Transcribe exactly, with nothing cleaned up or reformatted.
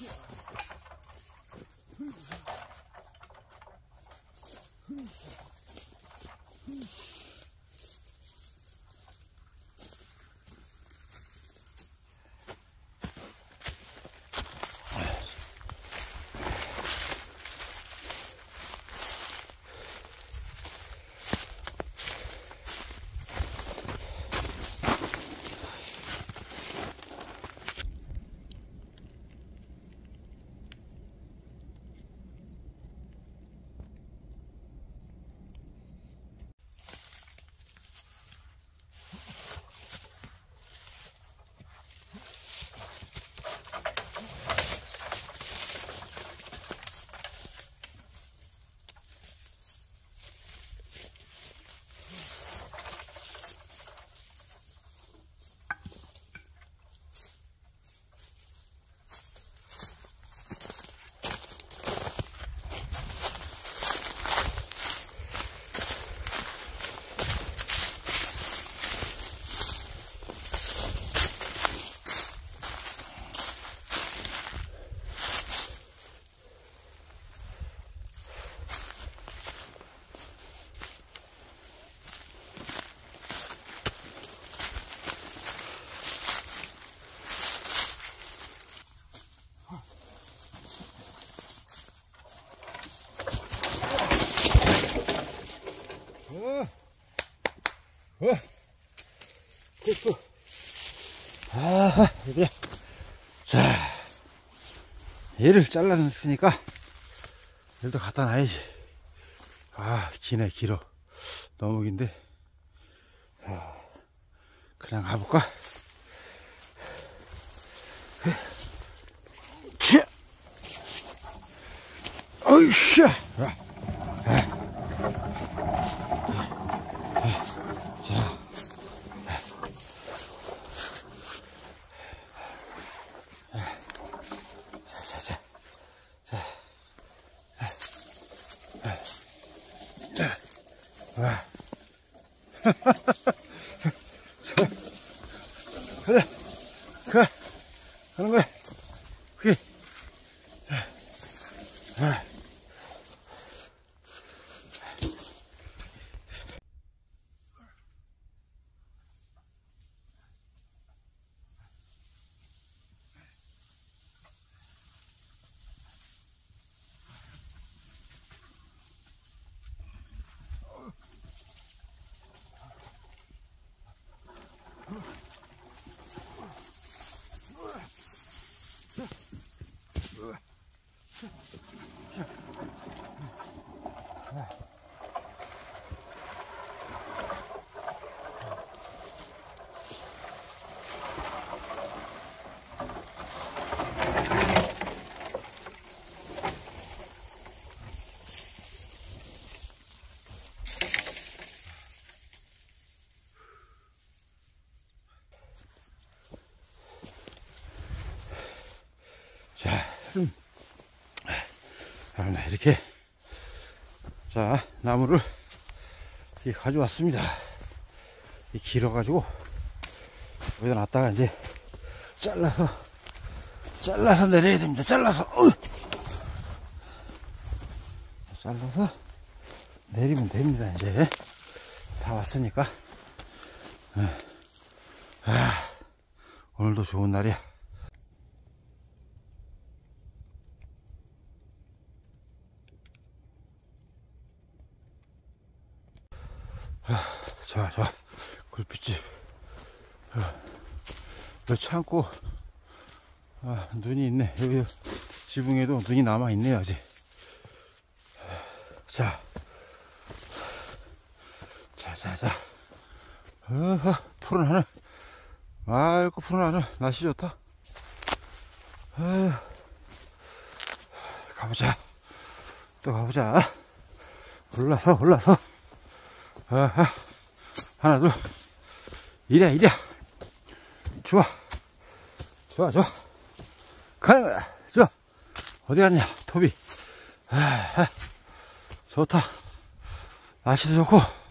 어, 됐어. 아, 그래. 자, 얘를 잘라놨으니까 얘도 갖다 놔야지. 아, 기네, 길어. 너무 긴데. 아, 그냥 가볼까? 치! 어이씨! 그래, 그, 하는 거야. 그게. 자, 음. 이렇게, 자, 나무를 이렇게 가져왔습니다. 이 길어가지고 여기다 놨다가 이제 잘라서 잘라서 내려야 됩니다. 잘라서 어! 잘라서 내리면 됩니다. 이제 다 왔으니까. 아, 오늘도 좋은 날이야. 좋아, 좋아. 굴빛집. 여기 창고, 아, 눈이 있네. 여기 지붕에도 눈이 남아있네요, 아직. 자. 자, 자, 자. 어허, 푸른 하늘. 맑고 푸른 하늘. 날씨 좋다. 어, 가보자. 또 가보자. 올라서, 올라서. 아하. 하나, 둘. 이랴, 이랴. 좋아. 좋아, 좋아. 가는 거야. 좋아. 어디 갔냐, 토비. 아하. 좋다. 날씨도 좋고.